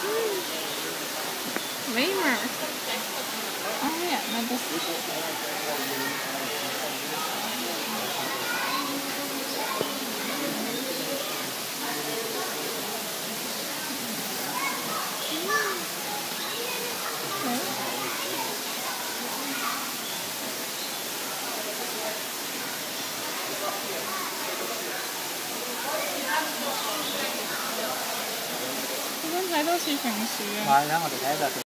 Lemur. Oh yeah, no, this is咁睇多次平時啊。 係啊，我哋睇一陣。